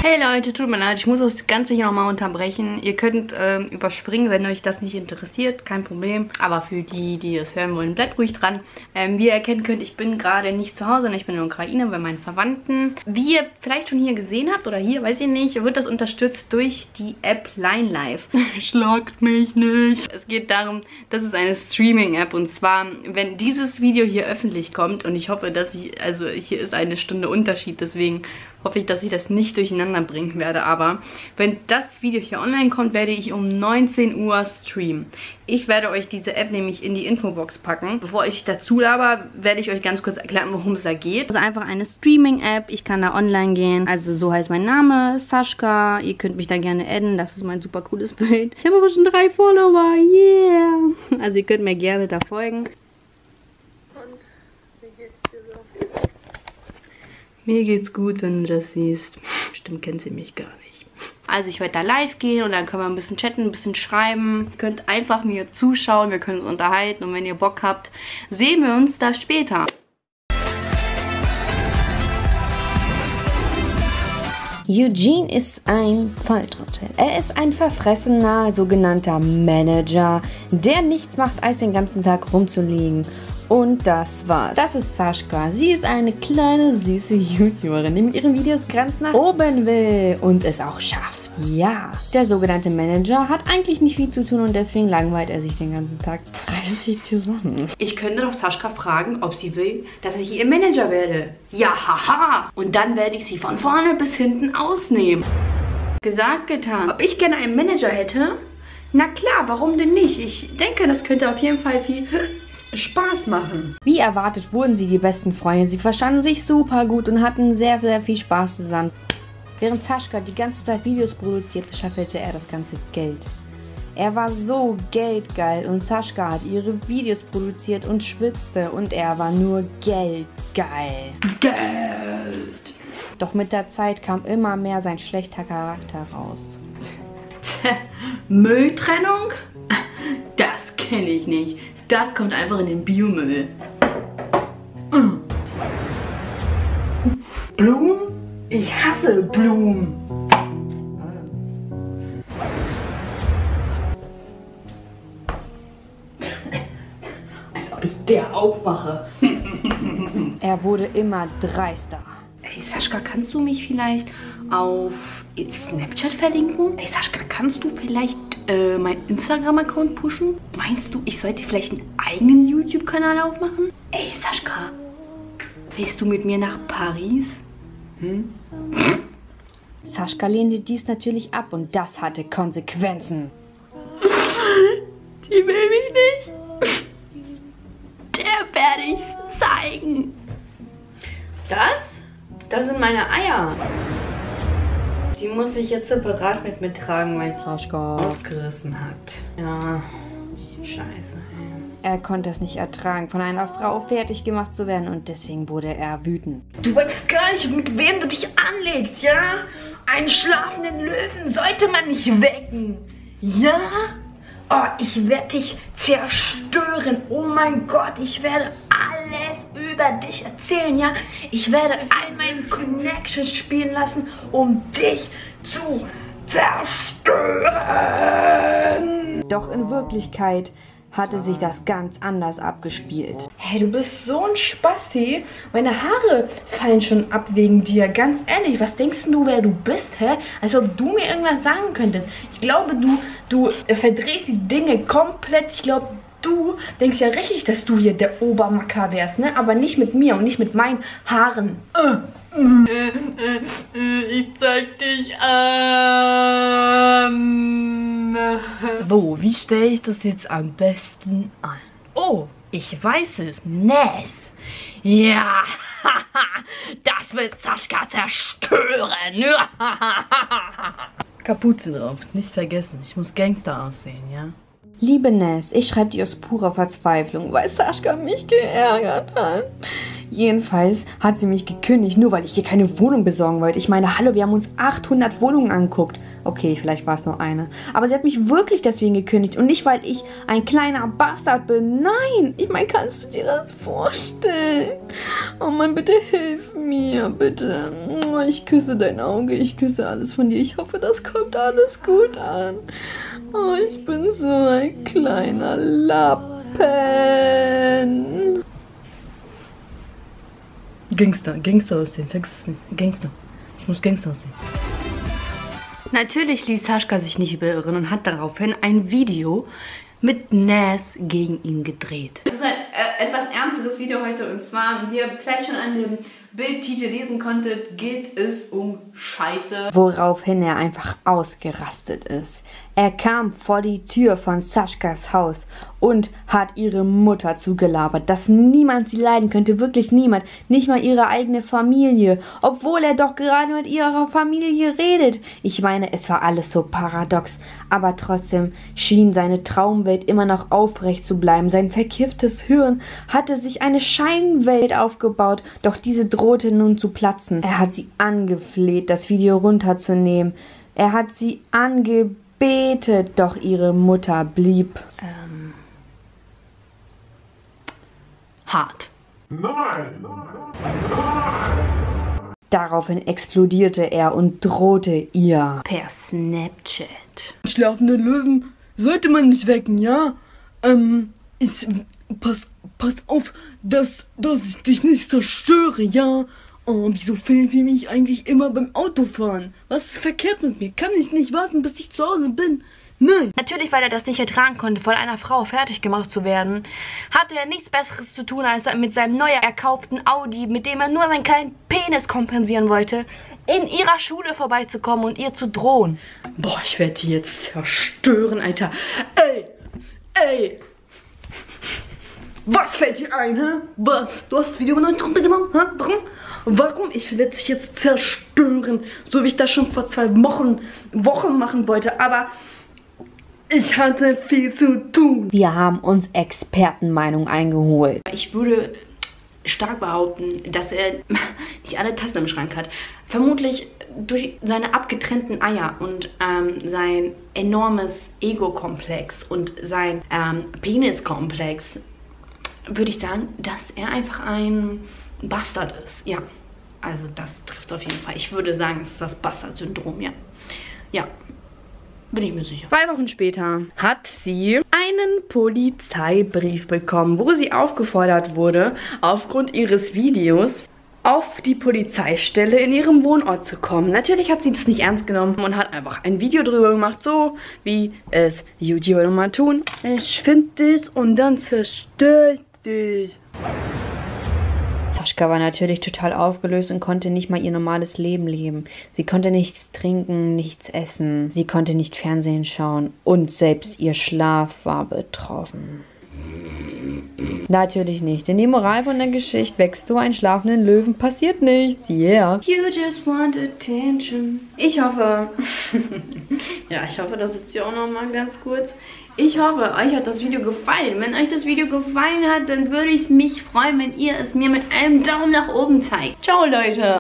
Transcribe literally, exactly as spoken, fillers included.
Hey Leute, tut mir leid, ich muss das Ganze hier nochmal unterbrechen. Ihr könnt ähm, überspringen, wenn euch das nicht interessiert, kein Problem. Aber für die, die es hören wollen, bleibt ruhig dran. Ähm, wie ihr erkennen könnt, ich bin gerade nicht zu Hause, sondern ich bin in der Ukraine bei meinen Verwandten. Wie ihr vielleicht schon hier gesehen habt, oder hier, weiß ich nicht, wird das unterstützt durch die App Line Live. Schlagt mich nicht. Es geht darum, das ist eine Streaming-App und zwar, wenn dieses Video hier öffentlich kommt und ich hoffe, dass ich, also hier ist eine Stunde Unterschied, deswegen hoffe ich, dass ich das nicht durcheinander bringen werde. Aber wenn das Video hier online kommt, werde ich um neunzehn Uhr streamen. Ich werde euch diese App nämlich in die Infobox packen. Bevor ich dazu laber, werde ich euch ganz kurz erklären, worum es da geht. Das ist einfach eine Streaming-App. Ich kann da online gehen. Also so heißt mein Name, Sascha. Ihr könnt mich da gerne adden. Das ist mein super cooles Bild. Ich habe aber schon drei Follower. Yeah! Also ihr könnt mir gerne da folgen. Und wie geht's dir so? Mir geht's gut, wenn du das siehst. Stimmt, kennt sie mich gar nicht. Also ich werde da live gehen und dann können wir ein bisschen chatten, ein bisschen schreiben. Ihr könnt einfach mir zuschauen, wir können uns unterhalten und wenn ihr Bock habt, sehen wir uns da später. Eugene ist ein Volltrottel. Er ist ein verfressener sogenannter Manager, der nichts macht, als den ganzen Tag rumzulegen. Und das war's. Das ist Sascha. Sie ist eine kleine, süße YouTuberin, die mit ihren Videos ganz nach oben will und es auch schafft. Ja. Der sogenannte Manager hat eigentlich nicht viel zu tun und deswegen langweilt er sich den ganzen Tag. Reißt sich zusammen. Ich könnte doch Sascha fragen, ob sie will, dass ich ihr Manager werde. Ja, haha. Und dann werde ich sie von vorne bis hinten ausnehmen. Gesagt, getan. Ob ich gerne einen Manager hätte? Na klar, warum denn nicht? Ich denke, das könnte auf jeden Fall viel Spaß machen. Wie erwartet wurden sie die besten Freunde. Sie verstanden sich super gut und hatten sehr, sehr viel Spaß zusammen. Während Sascha die ganze Zeit Videos produzierte, scheffelte er das ganze Geld. Er war so geldgeil und Sascha hat ihre Videos produziert und schwitzte und er war nur geldgeil. Geld! Doch mit der Zeit kam immer mehr sein schlechter Charakter raus. Mülltrennung? Das kenne ich nicht. Das kommt einfach in den Biomüll. Mm. Blumen? Ich hasse Blumen. Als ob ich der aufmache. Er wurde immer dreister. Ey Sascha, kannst du mich vielleicht auf Snapchat verlinken? Ey Sascha, kannst du vielleicht äh, meinen Instagram-Account pushen? Meinst du, ich sollte vielleicht einen eigenen YouTube-Kanal aufmachen? Ey Sascha, willst du mit mir nach Paris? Hm? Sascha lehnte dies natürlich ab und das hatte Konsequenzen. Die will mich nicht. Der werde ich zeigen. Das? Das sind meine Eier. Die muss ich jetzt separat mit mittragen, weil Sascha ausgerissen hat. Ja, scheiße. Er konnte es nicht ertragen, von einer Frau fertig gemacht zu werden und deswegen wurde er wütend. Du weißt gar nicht, mit wem du dich anlegst, ja? Einen schlafenden Löwen sollte man nicht wecken. Ja? Oh, ich werde dich zerstören. Oh mein Gott, ich werde alles über dich erzählen, ja? Ich werde all meine Connections spielen lassen, um dich zu zerstören. Doch in Wirklichkeit hatte sich das ganz anders abgespielt. Hey, du bist so ein Spassi. Meine Haare fallen schon ab wegen dir. Ganz ehrlich, was denkst du, wer du bist, hä? Als ob du mir irgendwas sagen könntest. Ich glaube, du, du verdrehst die Dinge komplett. Ich glaube, du denkst ja richtig, dass du hier der Obermacker wärst, ne? Aber nicht mit mir und nicht mit meinen Haaren. Ich zeig dich an. So, wie stelle ich das jetzt am besten an? Oh, ich weiß es. Ness. Ja, das wird Sascha zerstören. Kapuze drauf, nicht vergessen. Ich muss Gangster aussehen, ja? Liebe Ness, ich schreibe dir aus purer Verzweiflung, weil Sascha mich geärgert hat. Jedenfalls hat sie mich gekündigt, nur weil ich hier keine Wohnung besorgen wollte. Ich meine, hallo, wir haben uns achthundert Wohnungen angeguckt. Okay, vielleicht war es nur eine. Aber sie hat mich wirklich deswegen gekündigt und nicht, weil ich ein kleiner Bastard bin. Nein, ich meine, kannst du dir das vorstellen? Oh Mann, bitte hilf mir, bitte. Ich küsse dein Auge, ich küsse alles von dir. Ich hoffe, das kommt alles gut an. Oh, ich bin so ein kleiner Lappen. Gangster, Gangster aussehen, vergiss es nicht. Gangster. Ich muss Gangster aussehen. Natürlich ließ Sascha sich nicht beirren und hat daraufhin ein Video mit Nas gegen ihn gedreht. Das ist ein äh, etwas ernsteres Video heute und zwar, wie ihr vielleicht schon an dem Bildtitel lesen konntet, geht es um Scheiße. Woraufhin er einfach ausgerastet ist. Er kam vor die Tür von Saschkas Haus und hat ihre Mutter zugelabert, dass niemand sie leiden könnte, wirklich niemand, nicht mal ihre eigene Familie, obwohl er doch gerade mit ihrer Familie redet. Ich meine, es war alles so paradox, aber trotzdem schien seine Traumwelt immer noch aufrecht zu bleiben. Sein verkifftes Hirn hatte sich eine Scheinwelt aufgebaut, doch diese drohte nun zu platzen. Er hat sie angefleht, das Video runterzunehmen. Er hat sie angebetet, doch ihre Mutter blieb Ähm, hart. Nein! Daraufhin explodierte er und drohte ihr. Per Snapchat. Schlafende Löwen sollte man nicht wecken, ja? Ähm, ich, pass, pass auf, dass, dass ich dich nicht zerstöre, ja? Oh, wieso filme ich mich eigentlich immer beim Autofahren? Was ist verkehrt mit mir? Kann ich nicht warten, bis ich zu Hause bin? Nein! Natürlich, weil er das nicht ertragen konnte, von einer Frau fertig gemacht zu werden, hatte er nichts Besseres zu tun, als mit seinem neu erkauften Audi, mit dem er nur seinen kleinen Penis kompensieren wollte, in ihrer Schule vorbeizukommen und ihr zu drohen. Boah, ich werde die jetzt zerstören, Alter. Ey! Ey! Was fällt dir ein, hä? Was? Du hast das Video noch nicht runtergenommen, hä? Warum? Warum? Ich werde dich jetzt zerstören, so wie ich das schon vor zwei Wochen, Wochen machen wollte, aber ich hatte viel zu tun. Wir haben uns Expertenmeinung eingeholt. Ich würde stark behaupten, dass er nicht alle Tassen im Schrank hat. Vermutlich durch seine abgetrennten Eier und ähm, sein enormes Ego-Komplex und sein ähm, Penis-Komplex würde ich sagen, dass er einfach ein Bastard ist. Ja, also das trifft es auf jeden Fall. Ich würde sagen, es ist das Bastard-Syndrom, ja. Ja, bin ich mir sicher. Zwei Wochen später hat sie einen Polizeibrief bekommen, wo sie aufgefordert wurde, aufgrund ihres Videos auf die Polizeistelle in ihrem Wohnort zu kommen. Natürlich hat sie das nicht ernst genommen und hat einfach ein Video drüber gemacht, so wie es YouTuber immer tun. Ich finde dich und dann zerstöre ich dich. Sascha war natürlich total aufgelöst und konnte nicht mal ihr normales Leben leben. Sie konnte nichts trinken, nichts essen. Sie konnte nicht Fernsehen schauen und selbst ihr Schlaf war betroffen. Natürlich nicht. Denn die Moral von der Geschichte, wächst so ein schlafenden Löwen, passiert nichts. Yeah. You just want attention. Ich hoffe, ja, ich hoffe, das jetzt hier auch noch mal ganz kurz. Ich hoffe, euch hat das Video gefallen. Wenn euch das Video gefallen hat, dann würde ich mich freuen, wenn ihr es mir mit einem Daumen nach oben zeigt. Ciao, Leute.